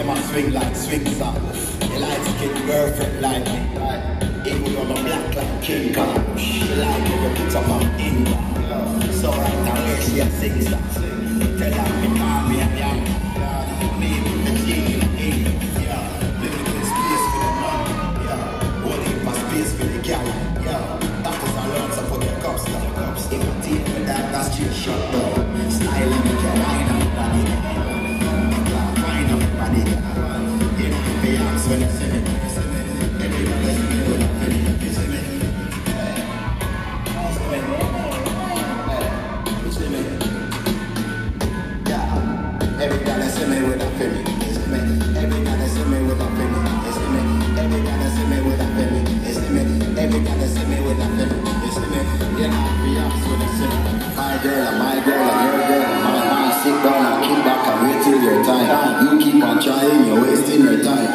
them a swing like swing song. You like to get girlfriend like me, right? Even on a black like King Kong. You like it, you put up on England. So right now where she a sing song. Tell her me call me a young. Me with the king in England. Yeah, living in space for the man. Yeah, holding for space for the gal. Yeah, that is a lot to put your cups down. If you take me that, that's your shot down. Style and make your wine on the body. Make your wine on the body. You know, if you ask when you see me. Everybody see me with a penny. You see me? You see me? Yeah. Everybody see me with a penny. You see me? Everybody see me with a penny. You see me? Everybody see me with a penny. You see me? Everybody see me with a penny. You see me? You know, if you ask when you see me. My girl, and your girl, my man, sit down and kick back and wait till your time. You keep on trying, you're wasting your time.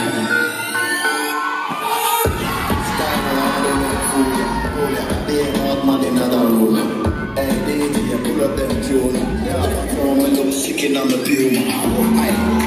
Style around the world, fool. They ain't hot man in another room. Hey, they need to pull up them tune. Yeah, I'm a little sick in on the puma.